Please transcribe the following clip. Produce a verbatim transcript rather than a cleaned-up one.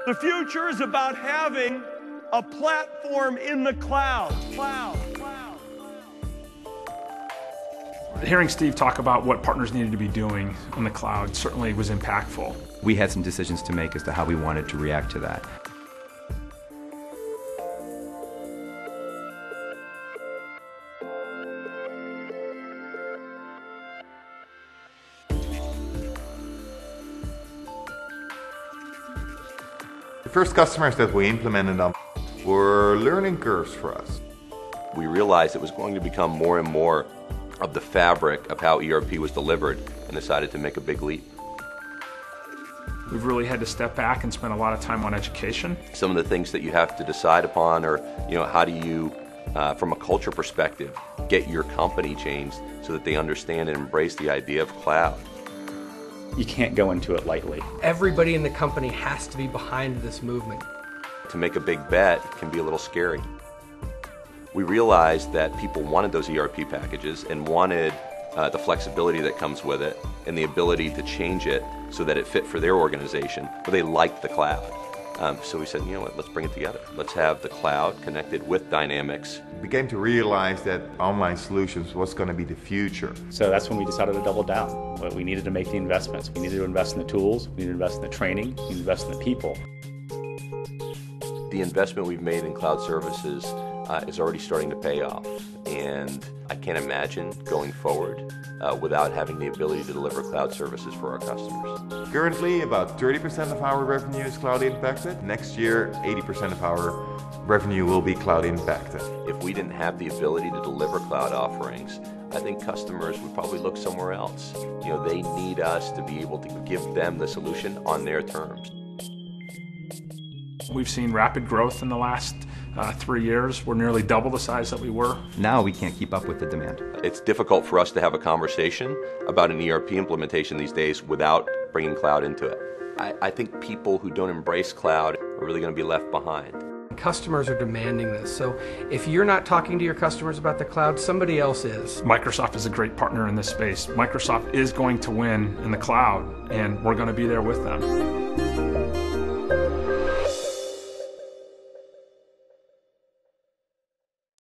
The future is about having a platform in the cloud. Cloud, cloud, cloud. Hearing Steve talk about what partners needed to be doing in the cloud certainly was impactful. We had some decisions to make as to how we wanted to react to that. The first customers that we implemented on were learning curves for us. We realized it was going to become more and more of the fabric of how E R P was delivered and decided to make a big leap. We've really had to step back and spend a lot of time on education. Some of the things that you have to decide upon are, you know, how do you, uh, from a culture perspective, get your company changed so that they understand and embrace the idea of cloud. You can't go into it lightly. Everybody in the company has to be behind this movement. To make a big bet can be a little scary. We realized that people wanted those E R P packages and wanted uh, the flexibility that comes with it and the ability to change it so that it fit for their organization, but they liked the cloud. Um, so we said, you know what, let's bring it together. Let's have the cloud connected with Dynamics. We began to realize that online solutions was going to be the future. So that's when we decided to double down. We needed to make the investments. We needed to invest in the tools, we needed to invest in the training, we needed to invest in the people. The investment we've made in cloud services uh, is already starting to pay off, and I can't imagine going forward uh, without having the ability to deliver cloud services for our customers. Currently, about thirty percent of our revenue is cloud impacted. Next year, eighty percent of our revenue will be cloud impacted. If we didn't have the ability to deliver cloud offerings, I think customers would probably look somewhere else. You know, they need us to be able to give them the solution on their terms. We've seen rapid growth in the last uh, three years. We're nearly double the size that we were. Now we can't keep up with the demand. It's difficult for us to have a conversation about an E R P implementation these days without bringing cloud into it. I, I think people who don't embrace cloud are really going to be left behind. Customers are demanding this, so if you're not talking to your customers about the cloud, somebody else is. Microsoft is a great partner in this space. Microsoft is going to win in the cloud, and we're going to be there with them.